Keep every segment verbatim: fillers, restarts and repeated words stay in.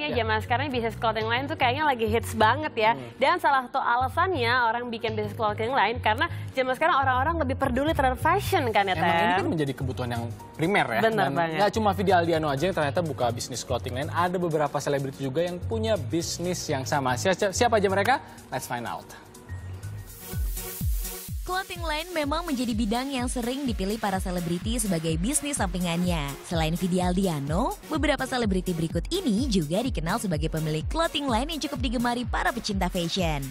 ya, Ya. zaman sekarang bisnis clothing line tuh kayaknya lagi hits banget ya. Hmm. Dan salah satu alasannya orang bikin bisnis clothing line karena zaman sekarang orang-orang lebih peduli terhadap fashion kan ya, Tem? Emang ini kan menjadi kebutuhan yang primer ya. Bener Dan banget. nggak cuma Vidi Aldiano aja yang ternyata buka bisnis clothing line. Ada beberapa selebriti juga yang punya bisnis yang sama. Siapa, siapa aja mereka? Let's find out. Clothing line memang menjadi bidang yang sering dipilih para selebriti sebagai bisnis sampingannya. Selain Vidi Aldiano, beberapa selebriti berikut ini juga dikenal sebagai pemilik clothing line yang cukup digemari para pecinta fashion.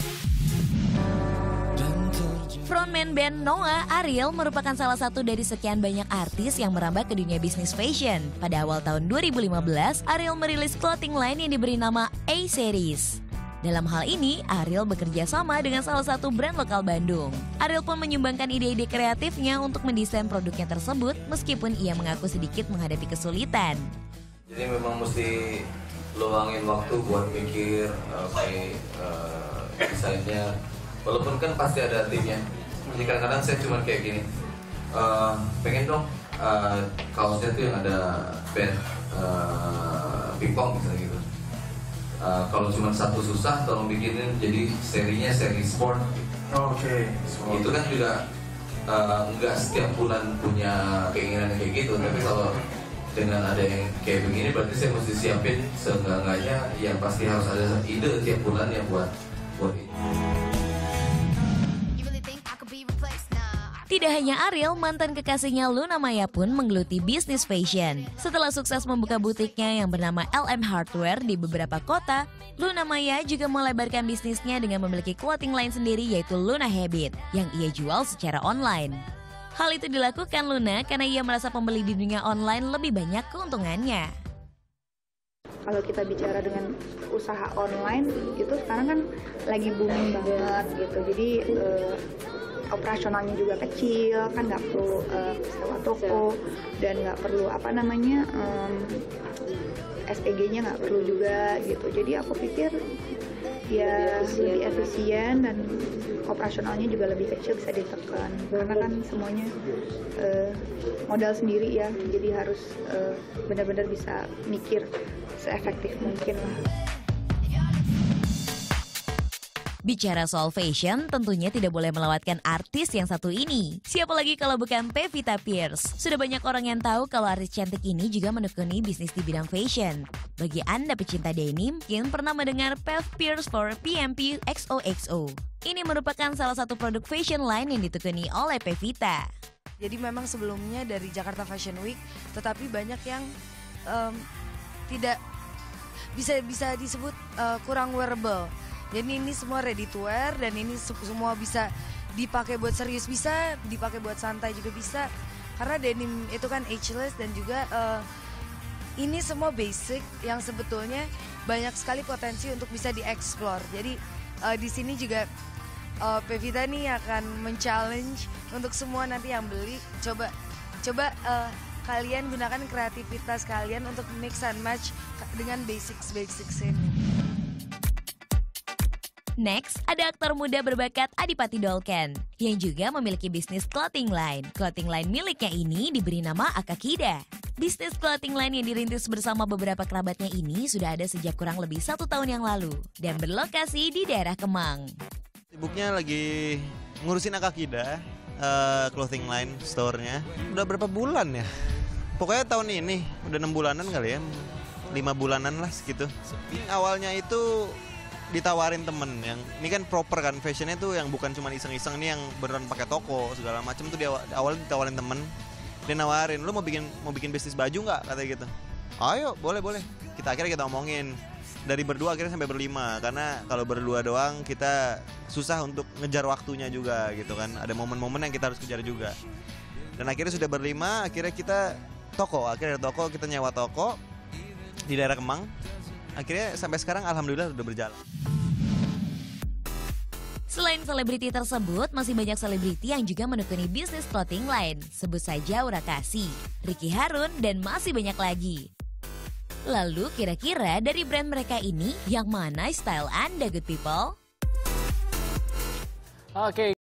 Frontman band Noah, Ariel merupakan salah satu dari sekian banyak artis yang merambah ke dunia bisnis fashion. Pada awal tahun dua ribu lima belas, Ariel merilis clothing line yang diberi nama A-Series. Dalam hal ini, Ariel bekerja sama dengan salah satu brand lokal Bandung. Ariel pun menyumbangkan ide-ide kreatifnya untuk mendesain produknya tersebut meskipun ia mengaku sedikit menghadapi kesulitan. Jadi memang mesti luangin waktu buat mikir uh, kayak uh, desainnya. Walaupun kan pasti ada timnya. Jadi kadang-kadang saya cuma kayak gini, uh, pengen dong uh, kaosnya tuh yang ada band uh, pingpong misalnya gitu. Uh, kalau cuma satu susah, tolong bikinin jadi serinya seri sport. Oh, Oke. Okay. Itu kan juga uh, nggak setiap bulan punya keinginan kayak gitu. Tapi kalau dengan ada yang kayak begini, berarti saya mesti siapin seenggak-enggaknya yang pasti harus ada ide tiap bulan yang buat buat ini. Tidak hanya Ariel, mantan kekasihnya Luna Maya pun menggeluti bisnis fashion. Setelah sukses membuka butiknya yang bernama L M Hardware di beberapa kota, Luna Maya juga melebarkan bisnisnya dengan memiliki clothing line sendiri yaitu Luna Habit yang ia jual secara online. Hal itu dilakukan Luna karena ia merasa pembeli di dunia online lebih banyak keuntungannya. Kalau kita bicara dengan usaha online, itu sekarang kan lagi booming banget gitu. Jadi eh, operasionalnya juga kecil, kan nggak perlu uh, sewa toko dan nggak perlu apa namanya um, S P G-nya nggak perlu juga gitu. Jadi aku pikir ya lebih efisien dan operasionalnya juga lebih kecil, bisa ditekan karena kan semuanya uh, modal sendiri ya. Jadi harus uh, benar-benar bisa mikir seefektif mungkin lah. Bicara soal fashion, tentunya tidak boleh melewatkan artis yang satu ini. Siapa lagi kalau bukan Pevita Pierce. Sudah banyak orang yang tahu kalau artis cantik ini juga menekuni bisnis di bidang fashion. Bagi Anda pecinta denim, mungkin pernah mendengar Pev Pierce for P M P X O X O. Ini merupakan salah satu produk fashion line yang ditekuni oleh Pevita. Jadi memang sebelumnya dari Jakarta Fashion Week, tetapi banyak yang um, tidak bisa bisa disebut uh, kurang wearable. Jadi ini semua ready to wear dan ini semua bisa dipakai buat serius, bisa dipakai buat santai juga bisa. Karena denim itu kan ageless dan juga uh, ini semua basic yang sebetulnya banyak sekali potensi untuk bisa dieksplor. Jadi uh, di sini juga uh, Pevita nih akan men-challenge untuk semua nanti yang beli, coba coba uh, kalian gunakan kreativitas kalian untuk mix and match dengan basics-basics ini. Next, ada aktor muda berbakat Adipati Dolken yang juga memiliki bisnis clothing line. Clothing line miliknya ini diberi nama Akakida. Bisnis clothing line yang dirintis bersama beberapa kerabatnya ini sudah ada sejak kurang lebih satu tahun yang lalu dan berlokasi di daerah Kemang. Sibuknya lagi ngurusin Akakida, uh, clothing line store-nya. Udah berapa bulan ya? Pokoknya tahun ini, udah enam bulanan kali ya, lima bulanan lah segitu. Awalnya itu ditawarin temen yang ini kan proper kan, fashionnya tuh yang bukan cuma iseng-iseng, ini yang beneran pakai toko segala macam tuh. Dia awalnya ditawarin temen, dia nawarin, lu mau bikin mau bikin bisnis baju nggak, katanya gitu. Ayo boleh boleh. Kita akhirnya kita omongin dari berdua akhirnya sampai berlima, karena kalau berdua doang kita susah untuk ngejar waktunya juga gitu kan, ada momen-momen yang kita harus kejar juga. Dan akhirnya sudah berlima, akhirnya kita toko, akhirnya toko kita nyewa toko di daerah Kemang. Akhirnya sampai sekarang alhamdulillah sudah berjalan. Selain selebriti tersebut, masih banyak selebriti yang juga menekuni bisnis clothing line. Sebut saja Aura Kasih, Ricky Harun, dan masih banyak lagi. Lalu kira-kira dari brand mereka ini, yang mana style Anda, good people? Oke.